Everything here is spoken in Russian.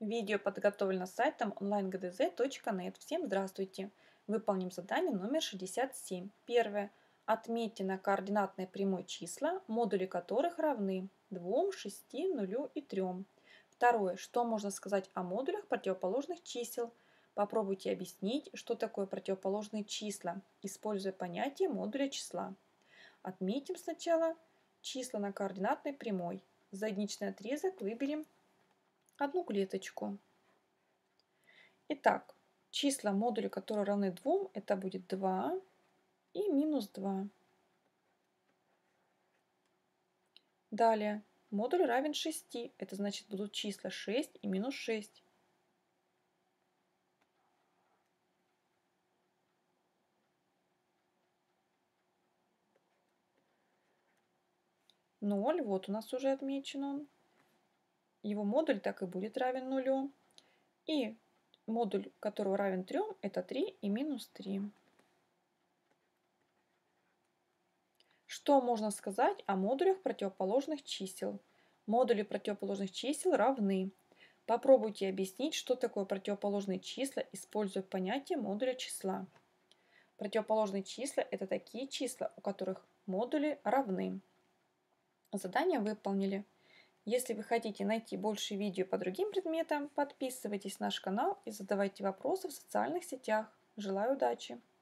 Видео подготовлено сайтом onlinegdz.net. Всем здравствуйте! Выполним задание номер 67. Первое. Отметьте на координатной прямой числа, модули которых равны 2, 6, 0 и 3. Второе. Что можно сказать о модулях противоположных чисел? Попробуйте объяснить, что такое противоположные числа, используя понятие модуля числа. Отметим сначала числа на координатной прямой. За единичный отрезок выберем одну клеточку. Итак, числа модуля, которые равны 2, это будет 2 и минус 2. Далее, модуль равен 6, это значит будут числа 6 и минус 6. Ноль, вот у нас уже отмечен он. Его модуль так и будет равен нулю. И модуль, которого равен 3, это 3 и минус 3. Что можно сказать о модулях противоположных чисел? Модули противоположных чисел равны. Попробуйте объяснить, что такое противоположные числа, используя понятие модуля числа. Противоположные числа – это такие числа, у которых модули равны. Задание выполнили. Если вы хотите найти больше видео по другим предметам, подписывайтесь на наш канал и задавайте вопросы в социальных сетях. Желаю удачи!